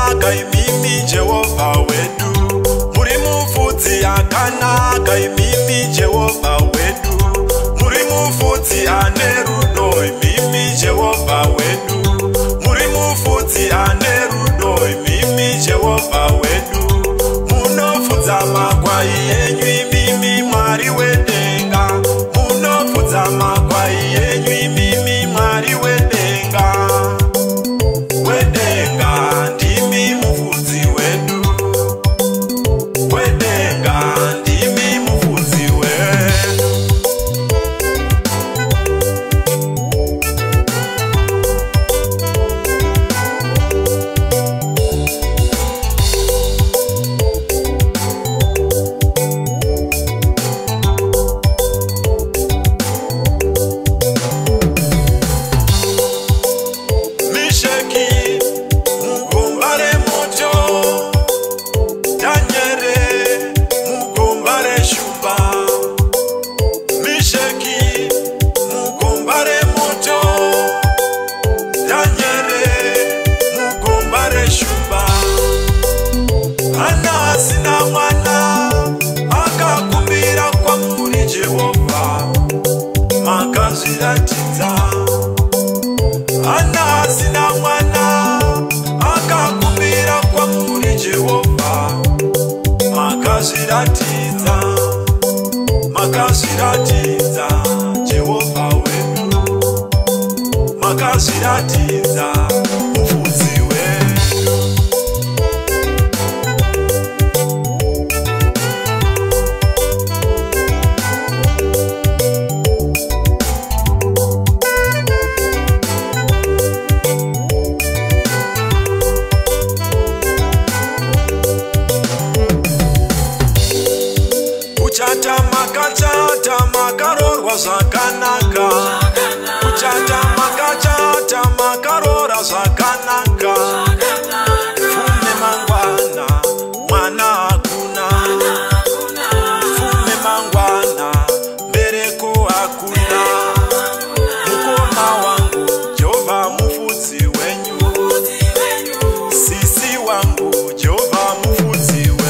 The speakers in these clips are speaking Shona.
yakanaka imimi Jehova wedu. Muri mufudzi yakanaka imimi Jehova wedu. Muri mufudzi ane rudo imimi Jehova wedu. Muri mufudzi ane rudo imimi Jehova wedu. Munofudza makwai enyu imimi Mwari wedenga. Munofudza makwai enyu imimi Mwari wedenga. Wedenga ndimi mufudzi wedu. Wedenga ndimi mufudzi wedu. Misheki mugombare moto, Daniele mugombare shumba. Misheki mugombare moto, Daniele mugombare shumba. Ana asina mwana akakumbira kwa muri Jehova makazviratidza. Ana asina mwana akakumbira kwa muri Jehova makazviratidza. Makazviratidza Jehova wedu. Makazviratidza mufudzi wedu. Kuchata makarorwa zvakanaka. Kuchata makarora zvakanaka. Fume mangwana mwana hakuna. Fume mangwana mbereko hakuna. Mukoma wangu Jehova mufudzi wenyu. Sisi wangu Jehova mufudzi wenyu.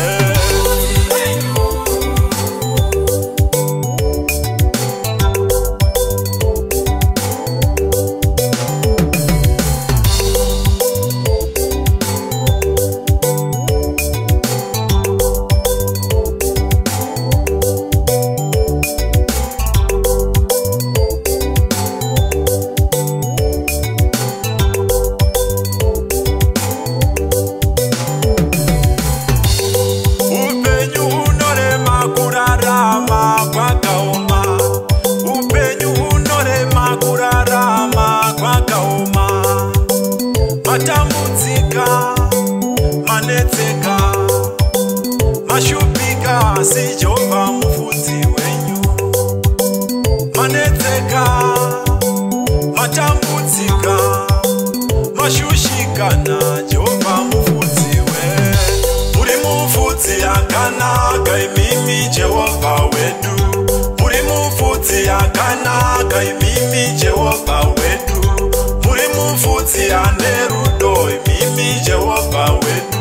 Matambudzika, manetseka, mashupika, asi Jehova mufudzi wenyu. Manetseka, matambudzika, mashushikana, Jehova mufudzi wenyu. Muri mufudzi yakanaka imimi Jehova wedu. Muri mufudzi yakanaka imimi Jehova wedu. Muri mufudzi ane rudo imimi Jehova wedu.